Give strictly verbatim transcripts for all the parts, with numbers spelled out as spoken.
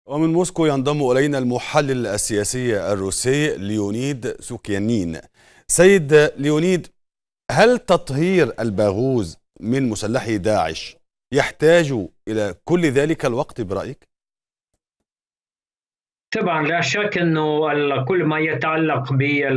ومن موسكو ينضم إلينا المحلل السياسي الروسي ليونيد سوكيانين. سيد ليونيد، هل تطهير الباغوز من مسلحي داعش يحتاج إلى كل ذلك الوقت برأيك؟ طبعا لا شك أنه كل ما يتعلق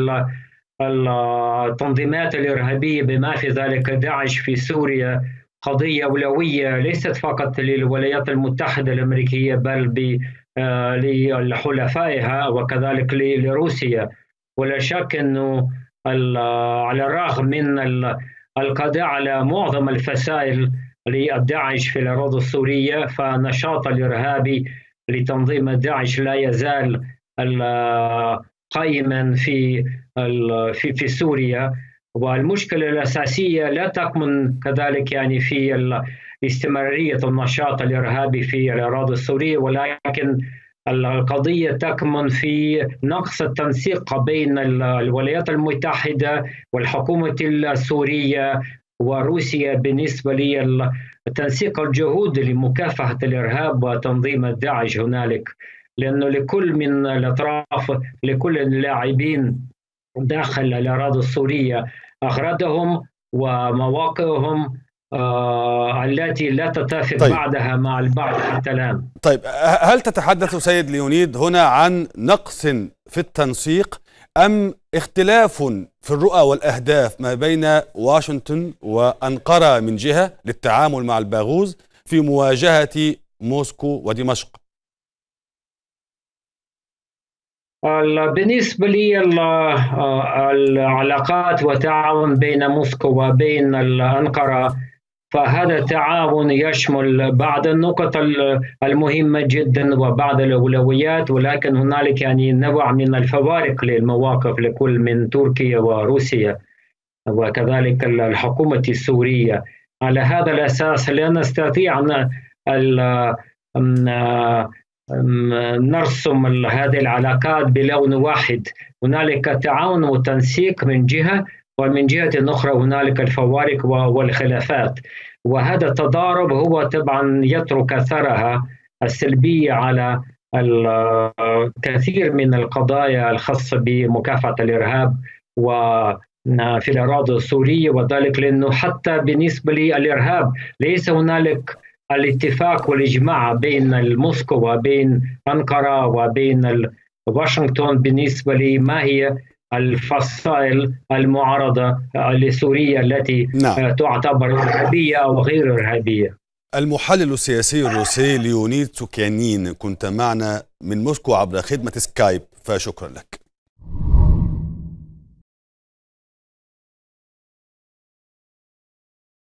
بالتنظيمات الإرهابية بما في ذلك داعش في سوريا قضية أولوية ليست فقط للولايات المتحدة الأمريكية بل لحلفائها وكذلك لروسيا. ولا شك أنه على الرغم من القضاء على معظم الفسائل لداعش في الأراضي السورية، فالنشاط الإرهابي لتنظيم داعش لا يزال قائما في في في سوريا. والمشكلة الأساسية لا تكمن كذلك يعني في استمرارية النشاط الإرهابي في الأراضي السورية، ولكن القضية تكمن في نقص التنسيق بين الولايات المتحدة والحكومة السورية وروسيا بالنسبة لتنسيق الجهود لمكافحة الإرهاب وتنظيم داعش هنالك، لأنه لكل من الأطراف لكل اللاعبين داخل الأراضي السورية أغراضهم ومواقعهم آه التي لا تتفق طيب. بعدها مع البعض حتى الآن. طيب، هل تتحدث سيد ليونيد هنا عن نقص في التنسيق أم اختلاف في الرؤى والأهداف ما بين واشنطن وأنقرة من جهة للتعامل مع الباغوز في مواجهة موسكو ودمشق؟ بالنسبة لي العلاقات والتعاون بين موسكو وبين أنقرة، فهذا التعاون يشمل بعض النقط المهمة جدا وبعض الأولويات، ولكن هنالك يعني نوع من الفوارق للمواقف لكل من تركيا وروسيا وكذلك الحكومة السورية. على هذا الأساس لا نستطيع أن نرسم هذه العلاقات بلون واحد. هنالك تعاون وتنسيق من جهة، ومن جهة أخرى هنالك الفوارق والخلافات، وهذا التضارب هو طبعا يترك أثرها السلبية على الكثير من القضايا الخاصة بمكافحة الإرهاب وفي الأراضي السورية، وذلك لأنه حتى بالنسبة للإرهاب ليس هنالك الاتفاق والإجماع بين موسكو وبين أنقرة وبين واشنطن بالنسبة لما هي الفصائل المعارضة لسوريا التي نعم. تعتبر إرهابية أو غير إرهابية. المحلل السياسي الروسي ليونيد سوكيانين، كنت معنا من موسكو عبر خدمة سكايب، فشكرا لك.